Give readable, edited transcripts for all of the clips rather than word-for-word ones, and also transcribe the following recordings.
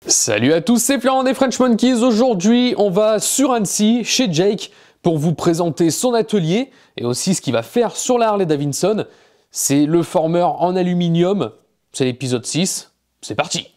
Salut à tous, c'est Florent des French Monkeys. Aujourd'hui, on va sur Annecy, chez Jake, pour vous présenter son atelier et aussi ce qu'il va faire sur la Harley Davidson. C'est le formeur en aluminium. C'est l'épisode 6. C'est parti!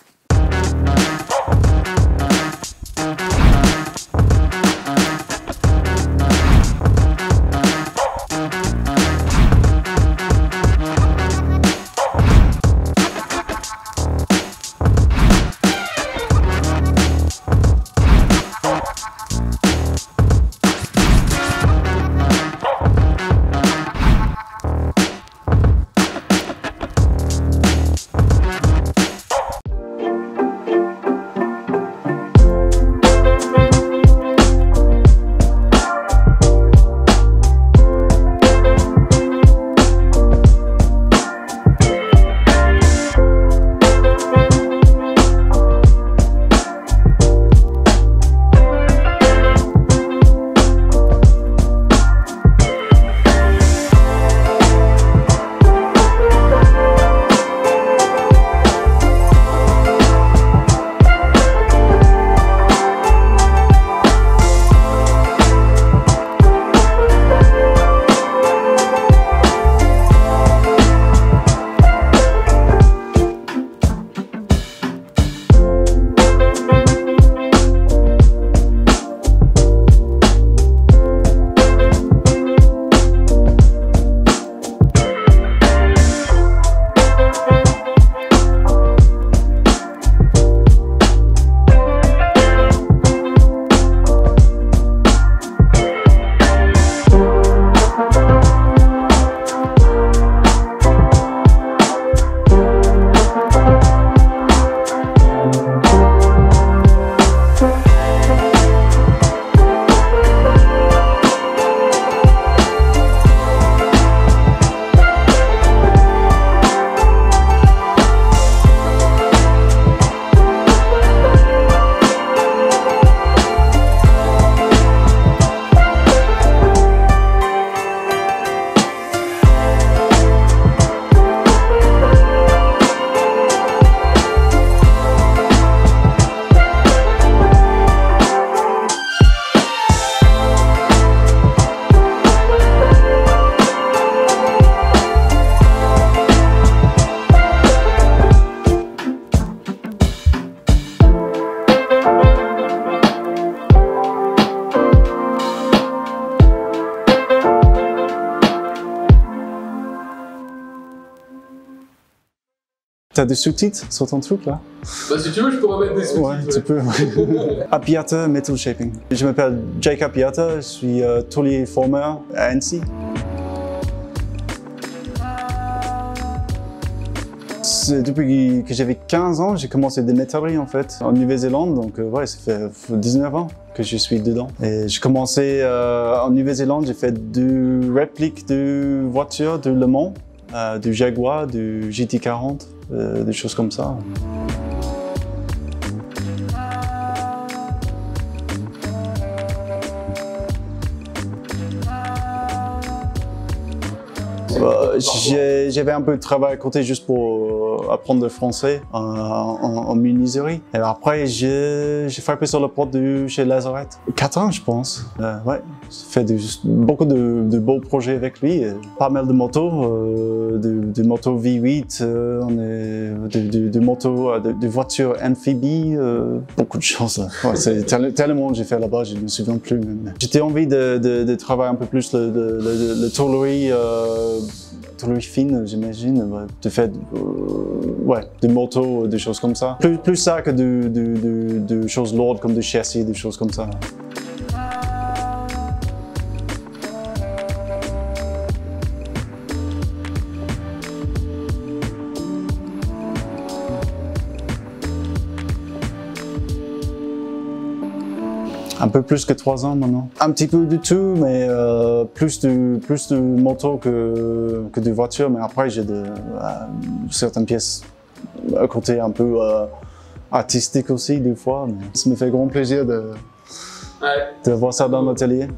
T'as des sous-titres sur ton truc là? Bah si tu veux, je pourrais mettre des sous-titres. Ouais, tu peux. Appiatta Metal Shaping. Je m'appelle Jake Appiatta, je suis tôlier formeur à Annecy. Depuis que j'avais 15 ans, j'ai commencé des métalleries en fait, en Nouvelle-Zélande, donc ouais, ça fait 19 ans que je suis dedans. Et j'ai commencé en Nouvelle-Zélande, j'ai fait deux répliques de voitures de Le Mans, du Jaguar, du GT40, des choses comme ça. J'avais un peu de travail à côté juste pour apprendre le français en menuiserie. Et après, j'ai frappé sur la porte chez Lazarette. 4 ans, je pense. Ouais, j'ai fait beaucoup de beaux projets avec lui. Pas mal de motos, de motos V8, de motos, de voitures amphibies, beaucoup de choses. Ouais, c'est tellement j'ai fait là-bas, je ne me souviens plus. J'étais envie de travailler un peu plus le tôlerie. Tôlerie fine, j'imagine, de faire ouais, des motos, des choses comme ça. Plus ça que de choses lourdes comme des châssis, des choses comme ça. Un peu plus que 3 ans maintenant. Un petit peu de tout, mais plus de motos que de voitures. Mais après, j'ai certaines pièces à côté un peu artistiques aussi, des fois. Mais ça me fait grand plaisir de voir ça dans l'atelier.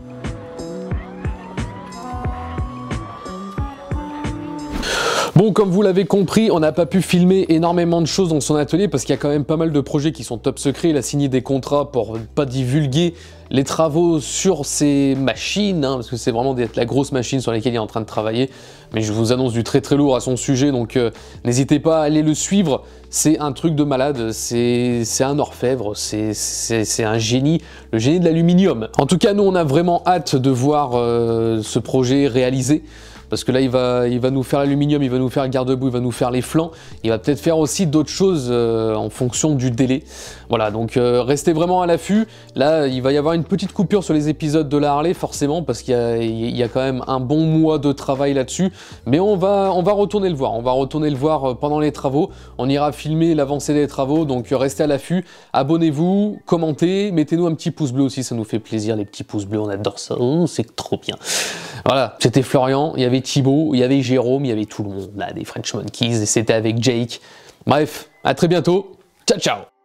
Bon, comme vous l'avez compris, on n'a pas pu filmer énormément de choses dans son atelier parce qu'il y a quand même pas mal de projets qui sont top secrets. Il a signé des contrats pour pas divulguer les travaux sur ces machines, hein, parce que c'est vraiment la grosse machine sur laquelle il est en train de travailler. Mais je vous annonce du très très lourd à son sujet, donc n'hésitez pas à aller le suivre. C'est un truc de malade, c'est un orfèvre, c'est un génie, le génie de l'aluminium. En tout cas, nous on a vraiment hâte de voir ce projet réalisé. Parce que là, il va nous faire l'aluminium, il va nous faire le garde-boue, il va nous faire les flancs. Il va peut-être faire aussi d'autres choses en fonction du délai. Voilà, donc restez vraiment à l'affût. Là, il va y avoir une petite coupure sur les épisodes de la Harley, forcément, parce qu'il y a quand même un bon mois de travail là-dessus. Mais on va retourner le voir. On va retourner le voir pendant les travaux. On ira filmer l'avancée des travaux, donc restez à l'affût. Abonnez-vous, commentez, mettez-nous un petit pouce bleu aussi, ça nous fait plaisir, les petits pouces bleus, on adore ça. Oh, c'est trop bien. Voilà, c'était Florian, il y avait Thibaut, il y avait Jérôme, il y avait tout le monde là, des French Monkeys, et c'était avec Jake. Bref, à très bientôt, ciao ciao.